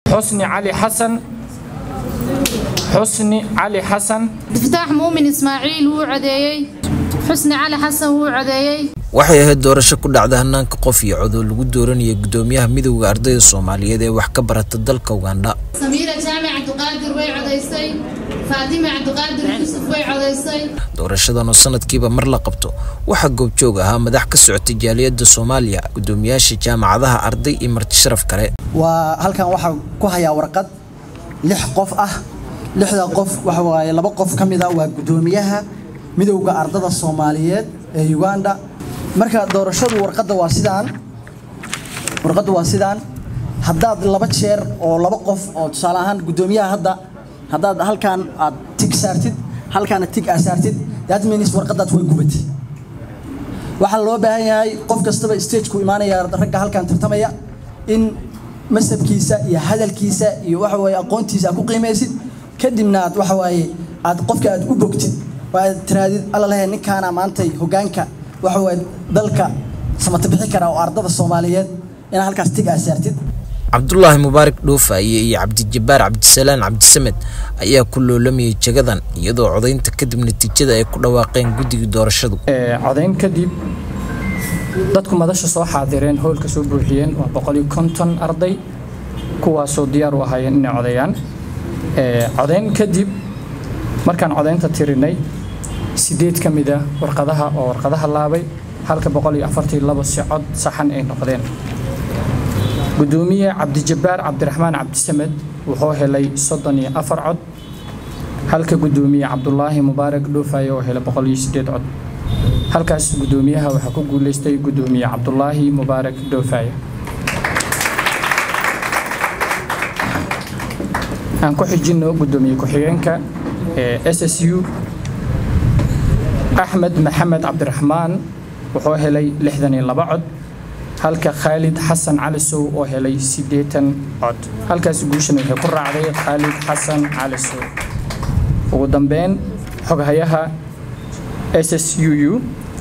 حسني علي حسن افتتاح مؤمن إسماعيل وعديي حسني علي حسن وعديي waxay ahayd doorasho ku dhacda hanaanka qof iyo cod oo lagu dooranayay gudoomiyaha midowga ardayda Soomaaliyeed ee wax ka barata dalka Uganda. Samira Jaamic Abdulqaadir way codaysay, Fatima Abdulqaadir Yusuf way codaysay. Doorashadan oo sanadkiiba mar la qabto waxa goobjoog ahaa madax ka socotay jaaliyadda Soomaaliya, gudoomiyaasha jaamacadaha arday iyo marti sharaf kale. Waa halkan waxa ku haya warqad 6 qof ah, 6 qof waxa waaye 2 qof kamid ah waa gudoomiyaha midowga ardayda Soomaaliyeed ee Uganda. marka doorashadu warqada waa sidaan haddaad 2 jeer oo 2 qof oo tusaale ahaan gudoomiyaha haddaad halkan aad tig saartid halkan tig saartid that means warqadaad way gubatay waxa loo baahan yahay qof kastaba stage ku imaanaya ragga halkan tartamaya in masabkiisa iyo hadalkiisa iyo waxa way aqoontiisa ku qiimeysid kadibna waxa way aad qofka aad u bogtid waa tiraadid alla lahayn ninkaana maantay hogaanka waxa way dalka samata bixi kara oo ardada Soomaaliyeed in halkaas tig saartid Abdullahi Mubaarak Dhoofaye iyo Cabdi Jabbaar Cabdisalaan Cabdisamed ayaa ku loolamiyay jagadan iyadoo codaynta kadib natiijada ay ku dhawaaqeen guddiga doorashadu codayn kadib dadku madasha soo xaadireen hoolka soo buuxiyeen waa 150 arday kuwaas oo diyaar u ahaayeen inay codeeyaan codayn kadib markaan codaynta tirinay 8 kamid ah warqadaha laabay halka 142 si cod saxan ay noqdeen gudoomiye Cabdi Jabbaar Cabdiraxmaan Cabdisamed wuxuu helay 34 cod halka gudoomiye Abdullahi Mubaarak Dhoofaye oo helay 108 cod halkaas gudoomiyaha waxa ku guuleystay gudoomiye Abdullahi Mubaarak Dhoofaye aan ku xijino gudoomiye ku xigeenka SSU أحمد محمد عبد الرحمن وحوهلي 62 عد هلك خالد حسن علسو وهلي 8 عد هلك سجوشن وهي قرة عليه خالد حسن علسو وقدامين حجهيها SSUU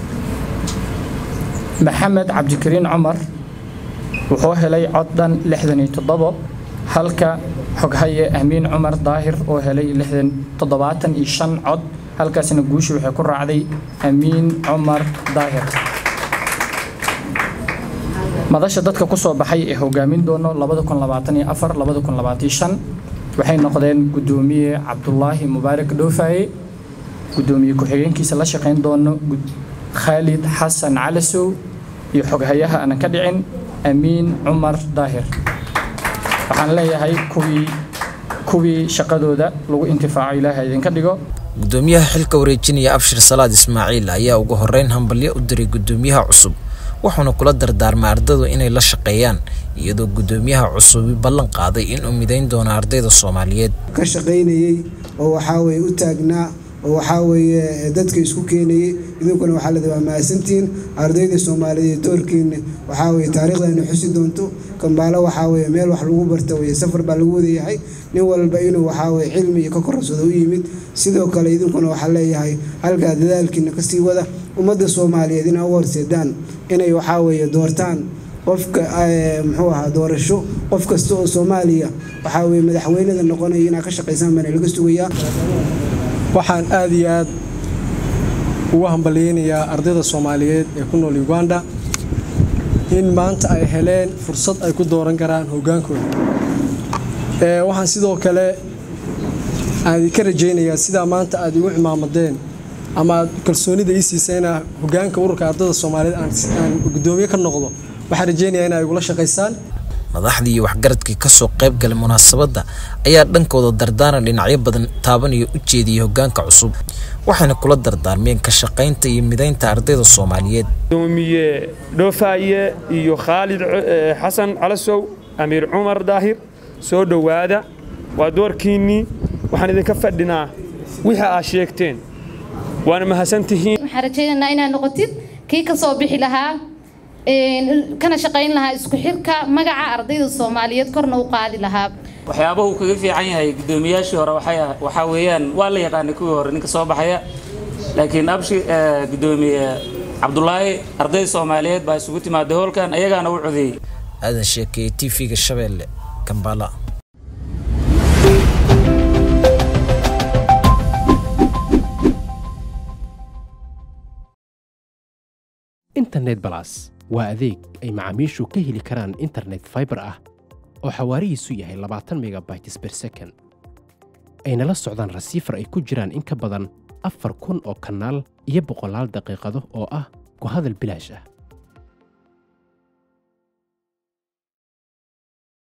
محمد عبد الكريم عمر وحوهلي عدن 67 هلك حجهية أمين عمر ظاهر وهلي 67 عد halkaasina guushu waxay ku raacday Amiin Umar Daahir madasha dadka ku soo baxay ee hogaamin doono 2024-2025 waxay noqdeen gudoomiye Abdullahi Mubaarak Dhoofaye gudoomiye ku xigeenkiisa la shaqeyn doono Khalid Hassan Calasow iyo xoghayaha aan ka dhicin Amiin Umar Daahir waxaan leeyahay kuwii shaqadooda lagu intifaaco Ilaahay idinka dhigo gudoomiyaha xilka wareejinaya Abshir Salaad Ismaaciil ayaa ugu horeyn hambalyo u diray gudoomiyaha cusub waxaana kula dardaarmay ardaydu inay la shaqeeyaan iyadoo gudoomiyaha cusub ballan qaaday in uu mideyn doono ardayda Soomaaliyeed ka shaqeynayay oo waxa way u taagnaa oo waxa way dadka isku keenayay idinkuna waxa la dawaa maasantiin ardayda Soomaaliyeed doorkiina waxa way taariikhdeena xusi doonto kambaala waxa way meel wax lagu barto way safar baa lagu wadayahay nin walba inuu waxa way cilmi iyo ka korsado u yimid sidoo kale idinkuna waxa leeyahay halka dadaalkiina ka sii wada ummadda Soomaaliyeed in ay horseedaan inay waxa way doortaan qofka muxuu ahaa doorasho qof kasta oo Soomaaliya waxa way madaxweynada noqonaya inay ka shaqeeysan mana laga sugayaa waxaan aad iyo aad ugu hambaleynayaa ardayda Soomaaliyeed ee ku nool Uganda in maanta ay heleen fursad ay ku dooran karaan hogaankooda waxaan sidoo kale aad ka rajaynayaa sida maanta aad igu imaamadeen ama kalsoonida ii siisayna hogaanka ururka ardayda Soomaaliyeed aan gudoomiye ka noqdo waxaan rajaynayaa in ay ula shaqeysaan madaxdii iyo waxgaradkii ka soo qayb galay munaasabada ayaa dhankooda dardaaran dhinacyo badan taabanaya u jeediyay hogaanka cusub waxaana kula dardaarmeen ka shaqeynta iyo mideynta ardayda Soomaaliyeed gudoomiye Dhoofaye iyo Khalid Hassan Calasow Amiir Umar Daahir soo dhawaada waa doorkiini waxaan idinka fadhinaa wixii aad sheegteen waana mahadsantihiin waxaan rajaynaynaa inaad noqotid kii ka soo bixi lahaa kana shaqeyn lahaa isku xirka magaca ardayda Soomaaliyeed korna u qaadi lahaa waxyaabaha uu kaga fiican yahay gudoomiyaashii hore waxa weeyaan waa la yaqaan kuwii hore ninka soo baxaya laakiin Abshir gudoomiye Abdullahi ardayda Soomaaliyeed baa isugu timaaday hoolkan ayagana u codeeyay هذا الشيء TV-ga Shabeelle Kampala internet plus waa adeeg ay macaamiishu ka heli karaan internet fiber ah oo xawaarihiisu yahay 20 megabytes per second ayna la socdaan rasiifar ay ku jiraan in ka badan 4,000 oo kanaal iyo boqolaal daqiiqado oo ah ku hadal bilaash ah